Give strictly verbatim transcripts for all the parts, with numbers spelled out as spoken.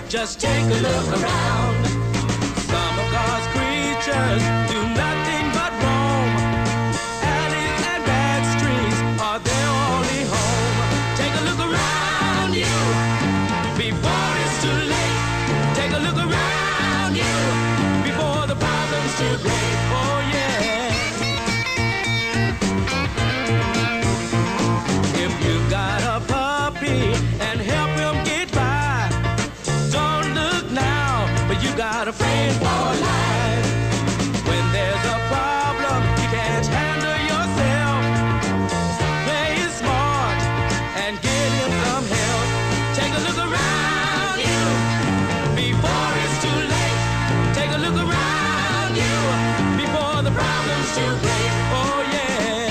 Just take a look around. Some of God's creatures do nothing but roam. Alleys and back streets are their only home. Take a look around you before it's too late. Take a look around you before the problem's too great. Oh yeah. If you've got a puppy and help him get by, don't look now, but you got a friend for life. When there's a problem you can't handle yourself, play it smart and get him some help. Take a look around you before it's too late. Take a look around you before the problem's too great. Oh yeah.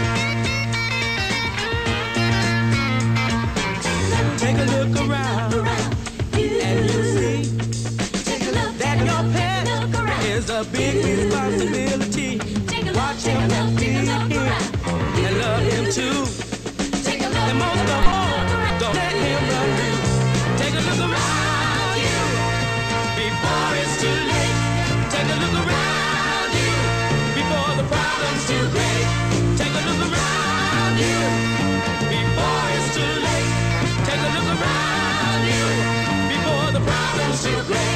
Take a look around and you see that your pet is a big responsibility. Watch him and feed him and love him too. And most of all, don't let him run loose. Take a look around you before it's too late. Take a look around you before the problem's too great. Take a look around you before it's too late. Take a look around you before the problem's too great.